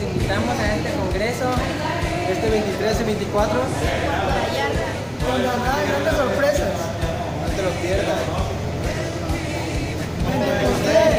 invitamos a este congreso, este 23 y 24. Con grandes sorpresas. No te lo pierdas. Gente, ustedes